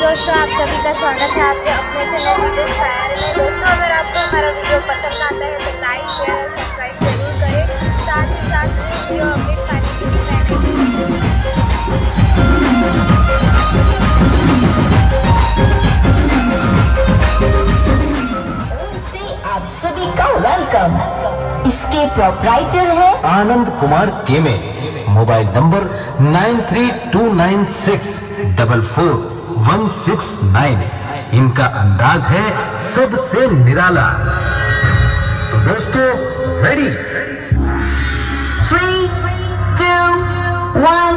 दोस्तों, आप सभी का स्वागत है आपके अपने चैनल वीडियो फायर में। दोस्तों, अगर आपको हमारा वीडियो पसंद आता है तो लाइक शेयर और सब्सक्राइब जरूर करें। साथ ही साथ वीडियो अपडेट पाने के लिए आप सभी का वेलकम। इसके प्रोप्राइटर है आनंद कुमार केमे। Mobile number 9329644169। इनका अंदाज है सबसे निराला। तो दोस्तों, रेडी? 3, 2, 1